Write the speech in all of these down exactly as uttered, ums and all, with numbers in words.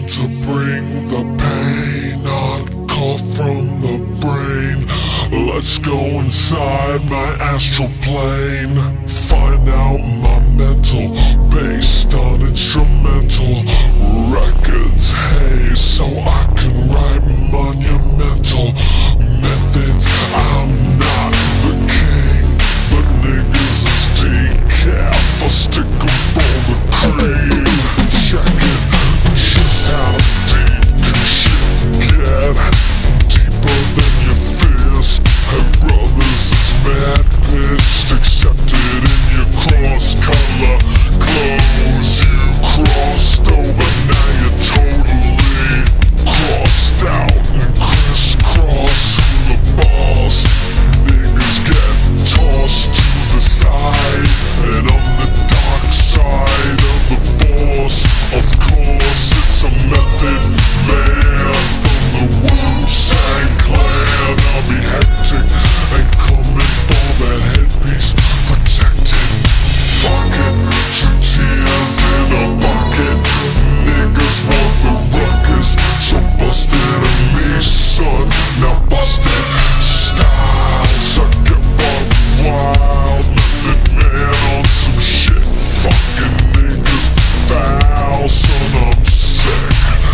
to bring the pain, not cough from the brain. Let's go inside my astral plane, find out my mental, based on instrumental records, hey, so I can write monumental methods. I'm not the king, but niggas is decaf. I'll stick 'em for the cream. Check it, just how deep can shit get? Deeper than your fist. Hey brothers, it's mad pissed. Accepted in your cross-color clothes. You crossed over, now you're totally crossed out and crisscross. Who the boss? Niggas get tossed to the side, and on the dark side of the force, of course, it's a method man from the Wu-Tang Clan. I'll be hectic and coming for that headpiece, protected. Fuck it, two tears in a bucket. Niggas want the ruckus, so bust it at me, son. Now bust it. Styles, I get buck wild. Method man on some shit. Fucking niggas foul, son. I'm sick,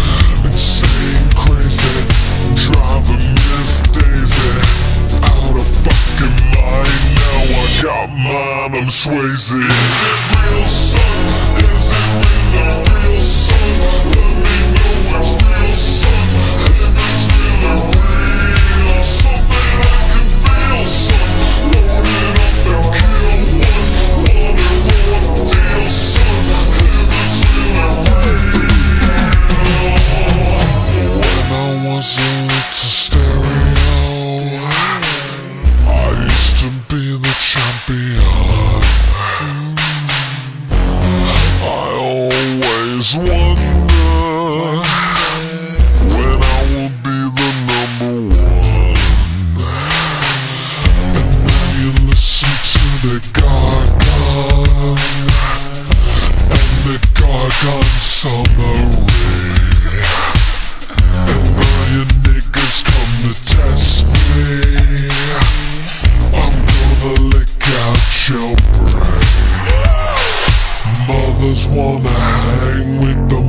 insane, crazy, driving Miss Daisy out of fucking mind. Now I got mine, I'm Swayze. Is it real, son? Is it real, real, son? Let me know it's real, son. If it's really real, something I can feel, son. Load it up and kill one. Want it raw deal, son. If it's really real. When I was a little stereo, I used to be the champion. I always wonder when I will be the number one. And now you listen to the gargon, and the gargon summary. And now you niggas come to test me. I'm gonna lick out your brain. Mothers wanna hang with the